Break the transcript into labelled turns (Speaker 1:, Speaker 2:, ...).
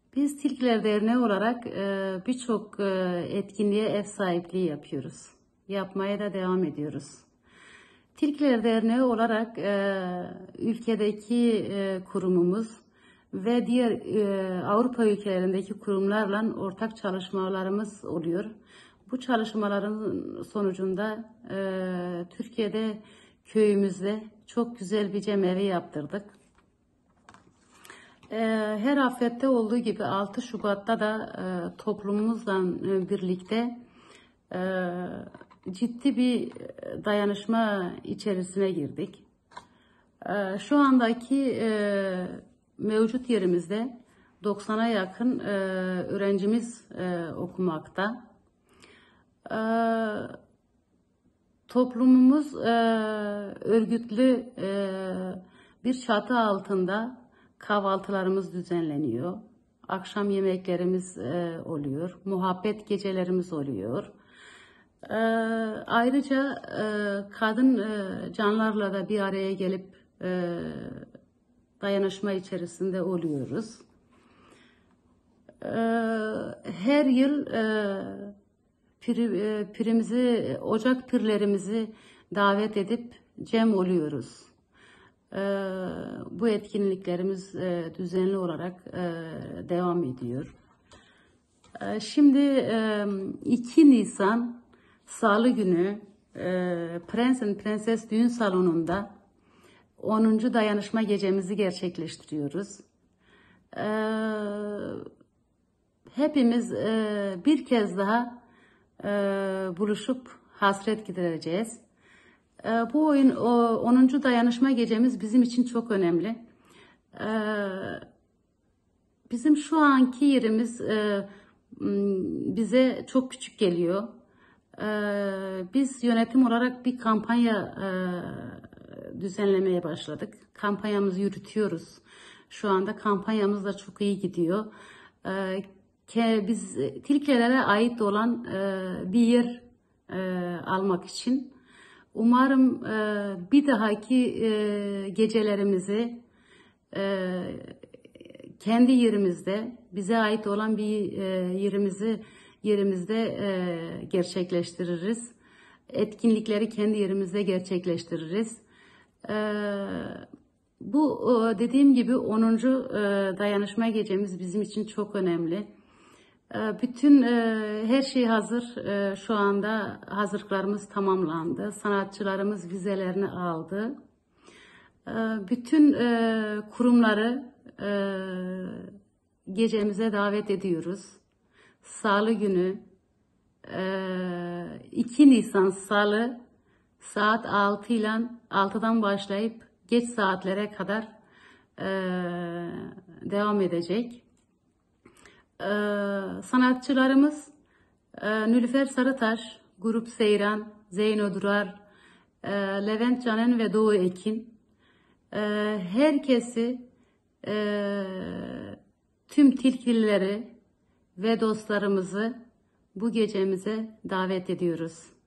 Speaker 1: Biz Tilkiler Derneği olarak birçok etkinliğe ev sahipliği yapıyoruz. Yapmaya da devam ediyoruz. Tilkiler Derneği olarak ülkedeki kurumumuz ve diğer Avrupa ülkelerindeki kurumlarla ortak çalışmalarımız oluyor. Bu çalışmaların sonucunda Türkiye'de köyümüzde çok güzel bir cemevi yaptırdık. Her afette olduğu gibi 6 Şubat'ta da toplumumuzla birlikte ciddi bir dayanışma içerisine girdik. Şu andaki mevcut yerimizde 90'a yakın öğrencimiz okumakta. Toplumumuz örgütlü bir çatı altında kahvaltılarımız düzenleniyor. Akşam yemeklerimiz oluyor. Muhabbet gecelerimiz oluyor. Ayrıca kadın canlarla da bir araya gelip dayanışma içerisinde oluyoruz. Her yıl pirimizi, ocak pirlerimizi davet edip cem oluyoruz. Bu etkinliklerimiz düzenli olarak devam ediyor. Şimdi 2 Nisan Salı günü Prens and Prenses Düğün Salonu'nda 10. dayanışma gecemizi gerçekleştiriyoruz. Hepimiz bir kez daha buluşup hasret gidereceğiz. Bu 10. dayanışma gecemiz bizim için çok önemli. Bizim şu anki yerimiz bize çok küçük geliyor. Biz yönetim olarak bir kampanya düzenlemeye başladık. Kampanyamızı yürütüyoruz. Şu anda kampanyamız da çok iyi gidiyor. Biz Tilkilere ait olan bir yer almak için umarım bir dahaki gecelerimizi kendi yerimizde, bize ait olan bir yerimizde gerçekleştiririz. Etkinlikleri kendi yerimizde gerçekleştiririz. Bu dediğim gibi 10. dayanışma gecemiz bizim için çok önemli. Bütün her şey hazır. Şu anda hazırlıklarımız tamamlandı. Sanatçılarımız vizelerini aldı. Bütün kurumları gecemize davet ediyoruz. Salı günü 2 Nisan Salı saat 6'dan başlayıp geç saatlere kadar devam edecek. Sanatçılarımız Nülüfer Sarıtaş, Grup Seyran, Zeyno Durar, Levent Canen ve Doğu Ekin. Herkesi, tüm tilkilileri ve dostlarımızı bu gecemize davet ediyoruz.